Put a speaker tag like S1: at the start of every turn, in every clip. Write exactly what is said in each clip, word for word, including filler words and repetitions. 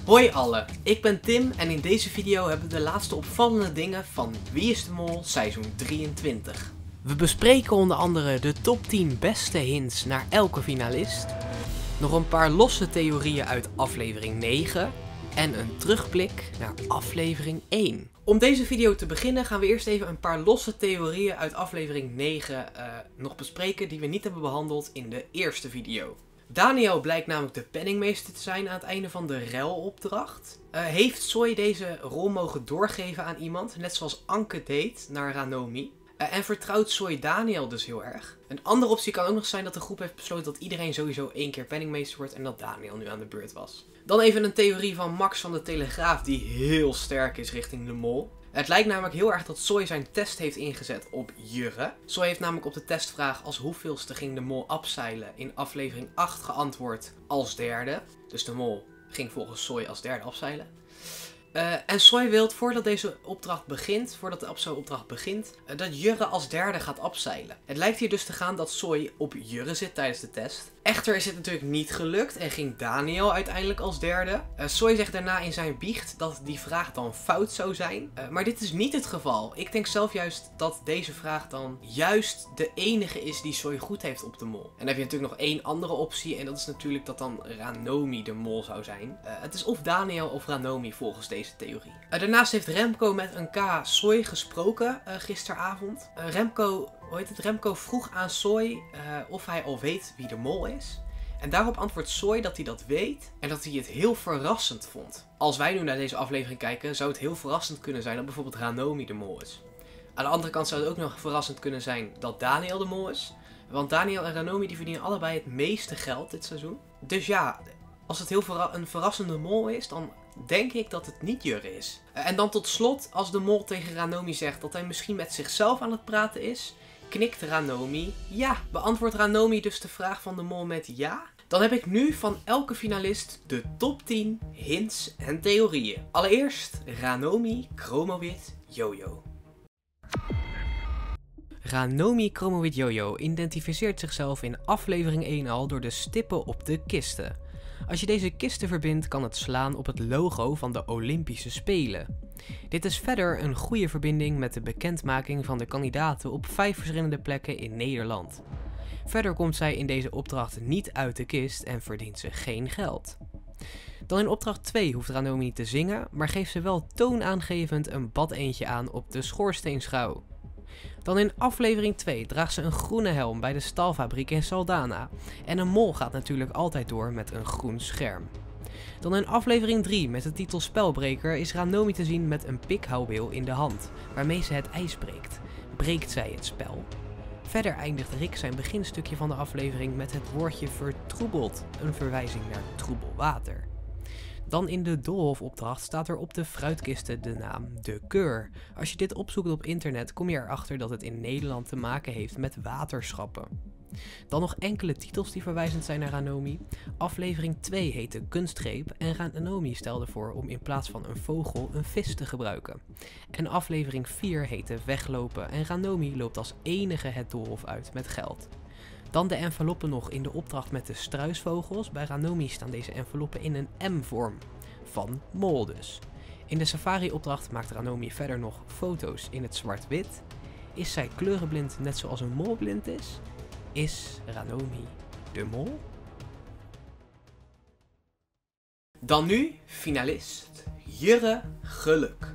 S1: Hoi allen, ik ben Tim en in deze video hebben we de laatste opvallende dingen van Wie is de Mol seizoen drieëntwintig. We bespreken onder andere de top tien beste hints naar elke finalist, nog een paar losse theorieën uit aflevering negen en een terugblik naar aflevering één. Om deze video te beginnen gaan we eerst even een paar losse theorieën uit aflevering negen uh, nog bespreken die we niet hebben behandeld in de eerste video. Daniel blijkt namelijk de penningmeester te zijn aan het einde van de ruilopdracht. Uh, heeft Soy deze rol mogen doorgeven aan iemand, net zoals Anke deed naar Ranomi. Uh, en vertrouwt Soy Daniel dus heel erg. Een andere optie kan ook nog zijn dat de groep heeft besloten dat iedereen sowieso één keer penningmeester wordt en dat Daniel nu aan de beurt was. Dan even een theorie van Max van de Telegraaf die heel sterk is richting de mol. Het lijkt namelijk heel erg dat Soy zijn test heeft ingezet op Jurre. Soy heeft namelijk op de testvraag als hoeveelste ging de mol abseilen in aflevering acht geantwoord als derde. Dus de mol ging volgens Soy als derde abseilen. Uh, en Soy wil voordat deze opdracht begint, voordat de opdracht begint, uh, dat Jurre als derde gaat abseilen. Het lijkt hier dus te gaan dat Soy op Jurre zit tijdens de test. Echter is het natuurlijk niet gelukt en ging Daniel uiteindelijk als derde. Uh, Soy zegt daarna in zijn biecht dat die vraag dan fout zou zijn. Uh, maar dit is niet het geval. Ik denk zelf juist dat deze vraag dan juist de enige is die Soy goed heeft op de mol. En dan heb je natuurlijk nog één andere optie en dat is natuurlijk dat dan Ranomi de mol zou zijn. Uh, het is of Daniel of Ranomi volgens deze Deze theorie. Uh, daarnaast heeft Remco met een K Soy gesproken uh, gisteravond. Uh, Remco, hoe heet het? Remco vroeg aan Soy uh, of hij al weet wie de mol is. En daarop antwoordt Soy dat hij dat weet en dat hij het heel verrassend vond. Als wij nu naar deze aflevering kijken, zou het heel verrassend kunnen zijn dat bijvoorbeeld Ranomi de mol is. Aan de andere kant zou het ook nog verrassend kunnen zijn dat Daniel de mol is. Want Daniel en Ranomi die verdienen allebei het meeste geld dit seizoen. Dus ja, als het heel verra een verrassende mol is, dan denk ik dat het niet Jurre is. Uh, en dan tot slot, als de mol tegen Ranomi zegt dat hij misschien met zichzelf aan het praten is, knikt Ranomi ja. Beantwoordt Ranomi dus de vraag van de mol met ja? Dan heb ik nu van elke finalist de top tien hints en theorieën. Allereerst Ranomi Chromowit Jojo. Ranomi Chromowit Jojo identificeert zichzelf in aflevering één al door de stippen op de kisten. Als je deze kisten verbindt, kan het slaan op het logo van de Olympische Spelen. Dit is verder een goede verbinding met de bekendmaking van de kandidaten op vijf verschillende plekken in Nederland. Verder komt zij in deze opdracht niet uit de kist en verdient ze geen geld. Dan in opdracht twee hoeft Ranomi niet te zingen, maar geeft ze wel toonaangevend een badeentje aan op de schoorsteenschouw. Dan in aflevering twee draagt ze een groene helm bij de stalfabriek in Saldana. En een mol gaat natuurlijk altijd door met een groen scherm. Dan in aflevering drie met de titel Spelbreker is Ranomi te zien met een pikhouweel in de hand, waarmee ze het ijs breekt. Breekt zij het spel? Verder eindigt Rick zijn beginstukje van de aflevering met het woordje vertroebeld, een verwijzing naar troebel water. Dan in de doolhofopdracht staat er op de fruitkisten de naam De Keur. Als je dit opzoekt op internet kom je erachter dat het in Nederland te maken heeft met waterschappen. Dan nog enkele titels die verwijzend zijn naar Ranomi. Aflevering twee heette Kunstgreep en Ranomi stelde voor om in plaats van een vogel een vis te gebruiken. En aflevering vier heette Weglopen en Ranomi loopt als enige het doolhof uit met geld. Dan de enveloppen nog in de opdracht met de struisvogels. Bij Ranomi staan deze enveloppen in een M-vorm. Van mol dus. In de safari-opdracht maakt Ranomi verder nog foto's in het zwart-wit. Is zij kleurenblind net zoals een mol blind is? Is Ranomi de mol? Dan nu finalist Jurre Geluk.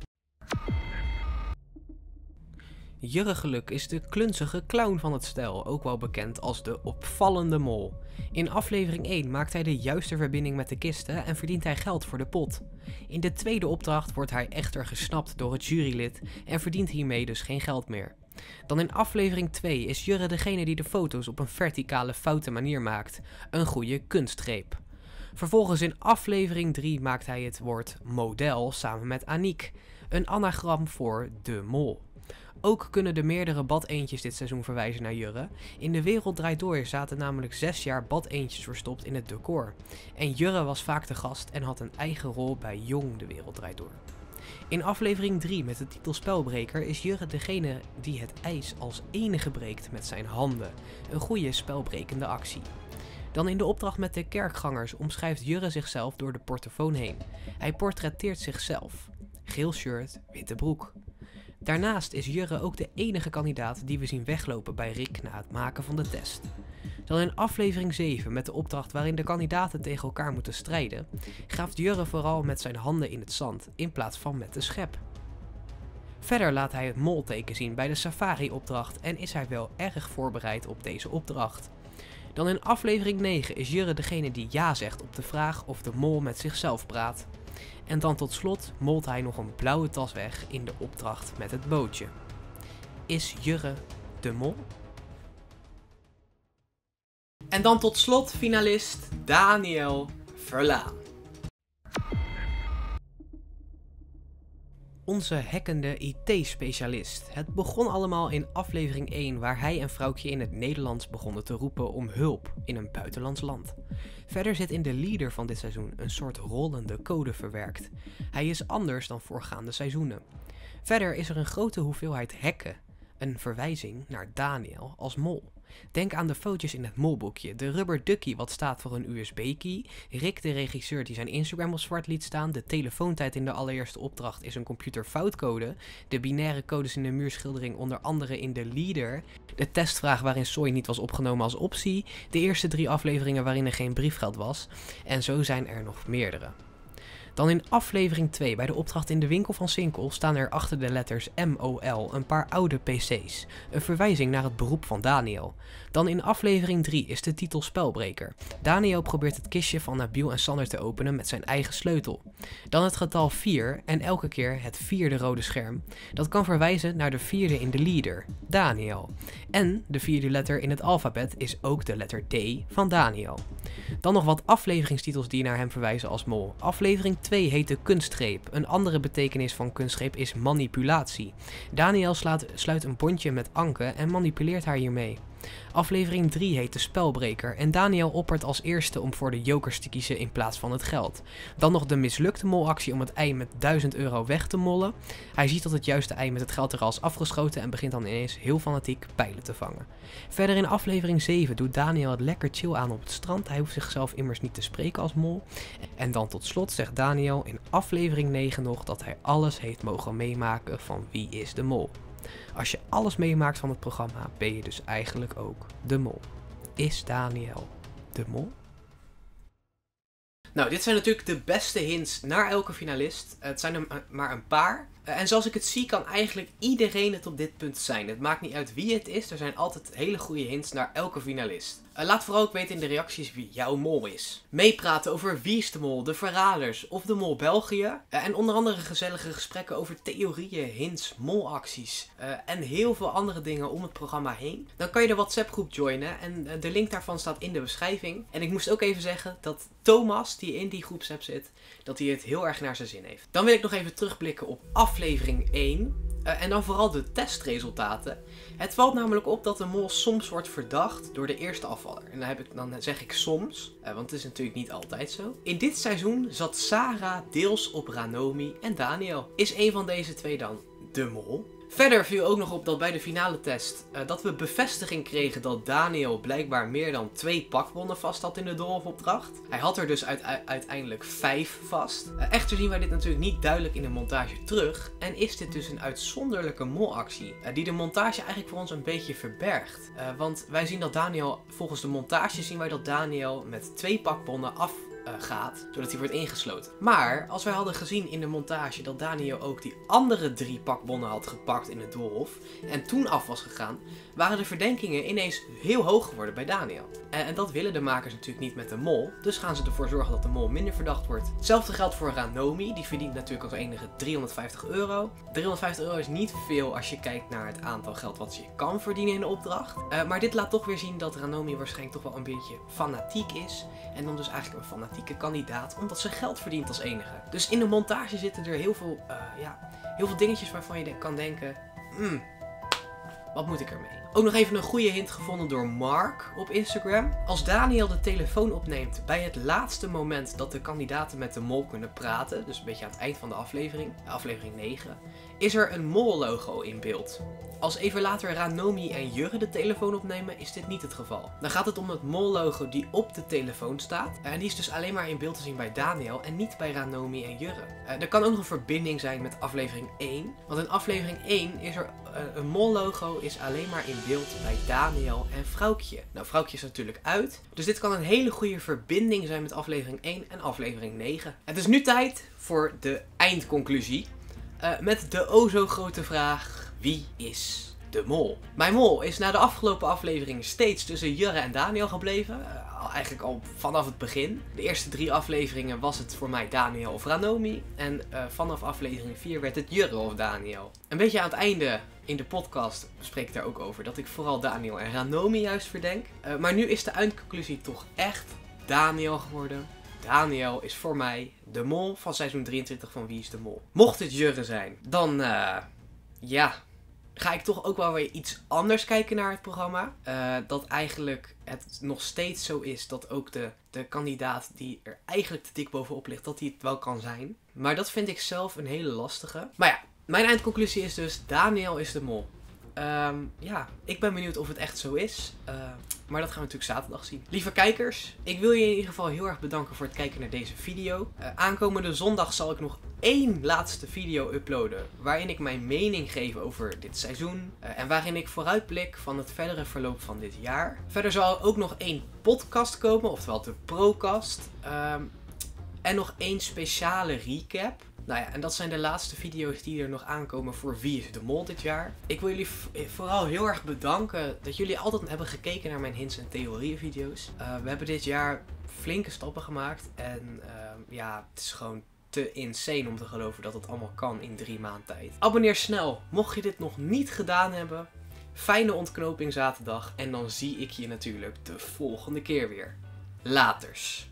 S1: Jurre Geluk is de klunzige clown van het stel, ook wel bekend als de opvallende mol. In aflevering één maakt hij de juiste verbinding met de kisten en verdient hij geld voor de pot. In de tweede opdracht wordt hij echter gesnapt door het jurylid en verdient hiermee dus geen geld meer. Dan in aflevering twee is Jurre degene die de foto's op een verticale foute manier maakt, een goede kunstgreep. Vervolgens in aflevering drie maakt hij het woord model samen met Aniek, een anagram voor de mol. Ook kunnen de meerdere badeentjes dit seizoen verwijzen naar Jurre. In De Wereld Draait Door zaten namelijk zes jaar badeentjes verstopt in het decor. En Jurre was vaak de gast en had een eigen rol bij Jong De Wereld Draait Door. In aflevering drie met de titel Spelbreker is Jurre degene die het ijs als enige breekt met zijn handen. Een goede spelbrekende actie. Dan in de opdracht met de kerkgangers omschrijft Jurre zichzelf door de portofoon heen. Hij portretteert zichzelf. Geel shirt, witte broek. Daarnaast is Jurre ook de enige kandidaat die we zien weglopen bij Rick na het maken van de test. Dan in aflevering zeven met de opdracht waarin de kandidaten tegen elkaar moeten strijden, graaft Jurre vooral met zijn handen in het zand in plaats van met de schep. Verder laat hij het molteken zien bij de safari-opdracht en is hij wel erg voorbereid op deze opdracht. Dan in aflevering negen is Jurre degene die ja zegt op de vraag of de mol met zichzelf praat. En dan tot slot molt hij nog een blauwe tas weg in de opdracht met het bootje. Is Jurre de mol? En dan tot slot finalist Daniel Verlaan. Onze hackende I T-specialist. Het begon allemaal in aflevering één waar hij en vrouwtje in het Nederlands begonnen te roepen om hulp in een buitenlands land. Verder zit in de leader van dit seizoen een soort rollende code verwerkt. Hij is anders dan voorgaande seizoenen. Verder is er een grote hoeveelheid hacken, een verwijzing naar Daniel als mol. Denk aan de foto's in het molboekje, de rubber ducky wat staat voor een U S B-key, Rick de regisseur die zijn Instagram op zwart liet staan, de telefoontijd in de allereerste opdracht is een computerfoutcode, de binaire codes in de muurschildering onder andere in de leader, de testvraag waarin Soy niet was opgenomen als optie, de eerste drie afleveringen waarin er geen briefgeld was, en zo zijn er nog meerdere. Dan in aflevering twee bij de opdracht in de winkel van Sinkel staan er achter de letters M O L een paar oude P C's, een verwijzing naar het beroep van Daniel. Dan in aflevering drie is de titel Spelbreker. Daniel probeert het kistje van Nabil en Sander te openen met zijn eigen sleutel. Dan het getal vier en elke keer het vierde rode scherm. Dat kan verwijzen naar de vierde in de leader, Daniel. En de vierde letter in het alfabet is ook de letter D van Daniel. Dan nog wat afleveringstitels die naar hem verwijzen als mol. Aflevering twee heet de kunstgreep. Een andere betekenis van kunstgreep is manipulatie. Daniel slaat, sluit een bondje met Anke en manipuleert haar hiermee. Aflevering drie heet de Spelbreker en Daniel oppert als eerste om voor de jokers te kiezen in plaats van het geld. Dan nog de mislukte molactie om het ei met duizend euro weg te mollen. Hij ziet dat het juiste ei met het geld er al is afgeschoten en begint dan ineens heel fanatiek pijlen te vangen. Verder in aflevering zeven doet Daniel het lekker chill aan op het strand. Hij hoeft zichzelf immers niet te spreken als mol. En dan tot slot zegt Daniel in aflevering negen nog dat hij alles heeft mogen meemaken van Wie is de Mol. Als je alles meemaakt van het programma, ben je dus eigenlijk ook de mol. Is Daniel de mol? Nou, dit zijn natuurlijk de beste hints naar elke finalist. Het zijn er maar een paar. En zoals ik het zie, kan eigenlijk iedereen het op dit punt zijn. Het maakt niet uit wie het is, er zijn altijd hele goede hints naar elke finalist. Uh, laat vooral ook weten in de reacties wie jouw mol is. Meepraten over Wie is de Mol, de Verraders of de Mol België. Uh, en onder andere gezellige gesprekken over theorieën, hints, molacties uh, en heel veel andere dingen om het programma heen. Dan kan je de WhatsApp groep joinen en uh, de link daarvan staat in de beschrijving. En ik moest ook even zeggen dat Thomas, die in die groepsapp zit, dat hij het heel erg naar zijn zin heeft. Dan wil ik nog even terugblikken op aflevering één. Uh, en dan vooral de testresultaten. Het valt namelijk op dat de mol soms wordt verdacht door de eerste afvaller. En dan, heb ik, dan zeg ik soms, uh, want het is natuurlijk niet altijd zo. In dit seizoen zat Sarah deels op Ranomi en Daniel. Is een van deze twee dan de mol? Verder viel ook nog op dat bij de finale test uh, dat we bevestiging kregen dat Daniel blijkbaar meer dan twee pakbonnen vast had in de doolhofopdracht. Hij had er dus uit, uiteindelijk vijf vast. Uh, echter zien wij dit natuurlijk niet duidelijk in de montage terug en is dit dus een uitzonderlijke molactie uh, die de montage eigenlijk voor ons een beetje verbergt. Uh, want wij zien dat Daniel, volgens de montage zien wij dat Daniel met twee pakbonnen af Uh, gaat, zodat hij wordt ingesloten. Maar als wij hadden gezien in de montage dat Daniel ook die andere drie pakbonnen had gepakt in het doolhof en toen af was gegaan, waren de verdenkingen ineens heel hoog geworden bij Daniel. En, en dat willen de makers natuurlijk niet met de mol, dus gaan ze ervoor zorgen dat de mol minder verdacht wordt. Hetzelfde geldt voor Ranomi, die verdient natuurlijk als enige driehonderdvijftig euro. driehonderdvijftig euro is niet veel als je kijkt naar het aantal geld wat je kan verdienen in de opdracht. Uh, maar dit laat toch weer zien dat Ranomi waarschijnlijk toch wel een beetje fanatiek is en dan dus eigenlijk een fanatiek kandidaat, omdat ze geld verdient als enige. Dus in de montage zitten er heel veel, uh, ja, heel veel dingetjes waarvan je de kan denken, hmm, Wat moet ik ermee? Ook nog even een goede hint gevonden door Mark op Instagram. Als Daniel de telefoon opneemt bij het laatste moment dat de kandidaten met de mol kunnen praten, dus een beetje aan het eind van de aflevering, aflevering negen, is er een mol-logo in beeld. Als even later Ranomi en Jurre de telefoon opnemen, is dit niet het geval. Dan gaat het om het mol-logo die op de telefoon staat. En die is dus alleen maar in beeld te zien bij Daniel en niet bij Ranomi en Jurre. Uh, er kan ook nog een verbinding zijn met aflevering één. Want in aflevering één is er uh, een mol-logo is alleen maar in beeld bij Daniel en Vrouwtje. Nou, Vrouwtje is natuurlijk uit. Dus dit kan een hele goede verbinding zijn met aflevering één en aflevering negen. Het is nu tijd voor de eindconclusie. Uh, met de o zo grote vraag: wie is de mol? Mijn mol is na de afgelopen afleveringen steeds tussen Jurre en Daniel gebleven. Uh, eigenlijk al vanaf het begin. De eerste drie afleveringen was het voor mij Daniel of Ranomi. En uh, vanaf aflevering vier werd het Jurre of Daniel. Een beetje aan het einde in de podcast spreek ik daar ook over dat ik vooral Daniel en Ranomi juist verdenk. Uh, maar nu is de eindconclusie toch echt Daniel geworden. Daniel is voor mij de mol van seizoen drieëntwintig van Wie is de Mol. Mocht het Jurre zijn, dan uh, ja, ga ik toch ook wel weer iets anders kijken naar het programma. Uh, dat eigenlijk het nog steeds zo is dat ook de, de kandidaat die er eigenlijk te dik bovenop ligt, dat hij het wel kan zijn. Maar dat vind ik zelf een hele lastige. Maar ja, mijn eindconclusie is dus Daniel is de mol. Um, ja, ik ben benieuwd of het echt zo is. Uh, maar dat gaan we natuurlijk zaterdag zien. Lieve kijkers, ik wil je in ieder geval heel erg bedanken voor het kijken naar deze video. Uh, aankomende zondag zal ik nog één laatste video uploaden. Waarin ik mijn mening geef over dit seizoen. Uh, en waarin ik vooruitblik van het verdere verloop van dit jaar. Verder zal er ook nog één podcast komen, oftewel de Procast. Um, en nog één speciale recap. Nou ja, en dat zijn de laatste video's die er nog aankomen voor Wie is de Mol dit jaar. Ik wil jullie vooral heel erg bedanken dat jullie altijd hebben gekeken naar mijn hints en theorieën video's. Uh, we hebben dit jaar flinke stappen gemaakt en uh, ja, het is gewoon te insane om te geloven dat het allemaal kan in drie maanden tijd. Abonneer snel, mocht je dit nog niet gedaan hebben. Fijne ontknoping zaterdag en dan zie ik je natuurlijk de volgende keer weer. Laters.